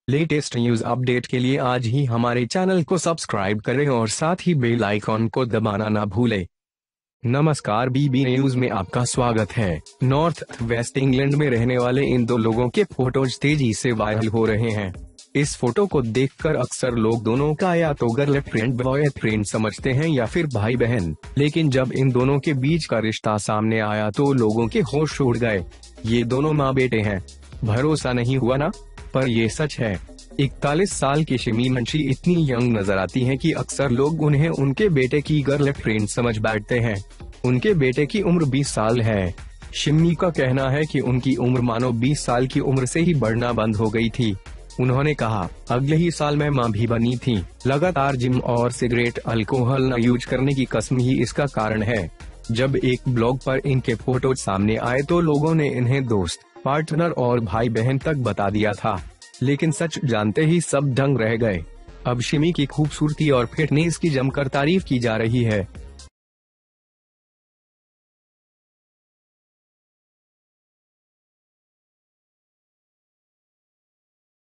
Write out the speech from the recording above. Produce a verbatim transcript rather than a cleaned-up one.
Latest news update के लिए आज ही हमारे चैनल को सब्सक्राइब करें और साथ ही बेल आइकॉन को दबाना ना भूलें। नमस्कार, बीबी न्यूज में आपका स्वागत है। नॉर्थ वेस्ट इंग्लैंड में रहने वाले इन दो लोगों के फोटोज तेजी से वायरल हो रहे हैं। इस फोटो को देखकर अक्सर लोग दोनों का या तो गर्लफ्रेंड बॉयफ्रेंड समझते हैं या फिर भाई बहन, लेकिन जब इन दोनों के बीच का रिश्ता सामने आया तो लोगों के होश उड़ गए। ये दोनों माँ बेटे हैं। भरोसा नहीं हुआ ना, पर ये सच है। इकतालीस साल की शिमी मनशी इतनी यंग नजर आती हैं कि अक्सर लोग उन्हें उनके बेटे की गर्लफ्रेंड समझ बैठते हैं। उनके बेटे की उम्र बीस साल है। शिमी का कहना है कि उनकी उम्र मानो बीस साल की उम्र से ही बढ़ना बंद हो गई थी। उन्होंने कहा, अगले ही साल मैं मां भी बनी थी। लगातार जिम और सिगरेट अल्कोहल न यूज करने की कसम ही इसका कारण है। जब एक ब्लॉग पर इनके फोटो सामने आए तो लोगों ने इन्हें दोस्त, पार्टनर और भाई बहन तक बता दिया था, लेकिन सच जानते ही सब दंग रह गए। अब शिमी की खूबसूरती और फिटनेस की जमकर तारीफ की जा रही है।